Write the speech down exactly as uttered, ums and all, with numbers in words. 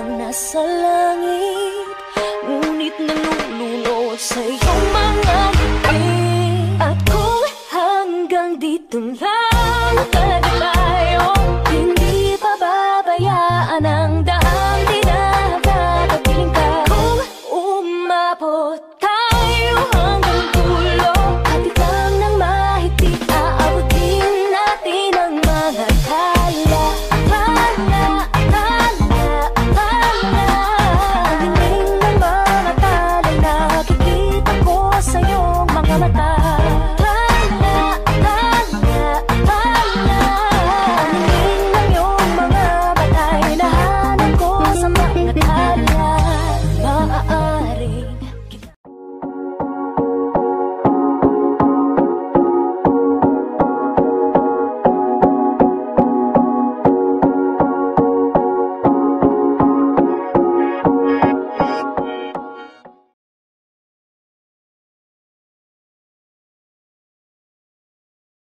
lang nasa langit, ngunit nanununod sa iyong mga ngiti. At kung hanggang dito lang